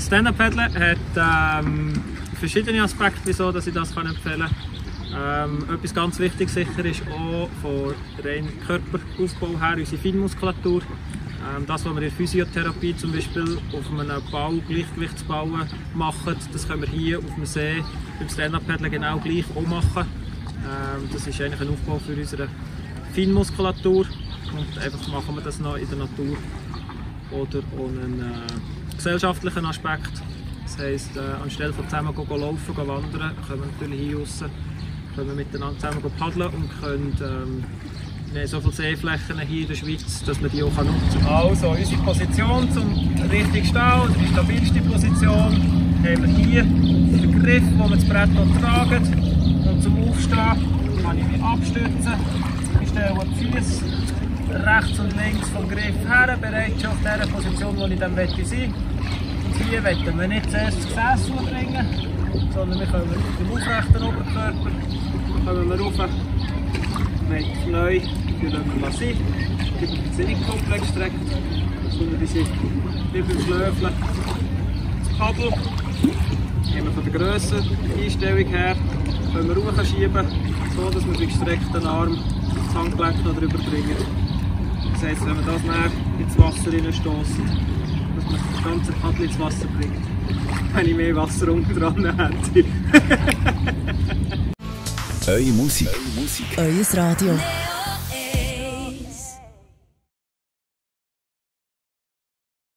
Stand-Up-Paddeln hat verschiedene Aspekte, wieso dass ich das empfehlen kann. Etwas ganz wichtig sicher ist auch von rein Körperaufbau her unsere Feinmuskulatur. Das, was wir in der Physiotherapie zum Beispiel auf einem Ball, Gleichgewichtsball machen, das können wir hier auf dem See beim Stand-Up-Paddeln genau gleich auch machen. Das ist eigentlich ein Aufbau für unsere Feinmuskulatur und einfach machen wir das noch in der Natur. Oder auch einen gesellschaftlichen Aspekt. Das heisst, anstelle von zusammen laufen, wandern, können wir natürlich hier draussen miteinander zusammen paddeln und können wir haben so viele Seeflächen hier in der Schweiz, dass man die auch nutzen kann. Also unsere Position zum richtig stehen, die stabilste Position, haben wir hier den Griff, wo wir das Brett tragen. Und zum Aufstehen kann ich mich abstützen. Ich stelle die Füße rechts und links vom Griff her, bereit schon auf der Position, wo ich dann sein möchte. Und hier wollen wir nicht zuerst das Gesäß bringen, sondern wir kommen mit dem aufrechten Oberkörper rauf. Mit dem Knie lassen wir sein. Die sind nicht komplett gestreckt, sondern die sind wie beim Schlöfeln. Das Paddel haben wir von der Grösse, die Einstellung her, können wir hochschieben, so dass wir den gestreckten Arm das Handgelenk noch drüber bringen. Das heisst, wenn wir das näher ins Wasser stoßen, dass man das ganze Paddel ins Wasser bringt, wenn ich mehr Wasser unten dran hätte. Eure Musik. Euer Radio.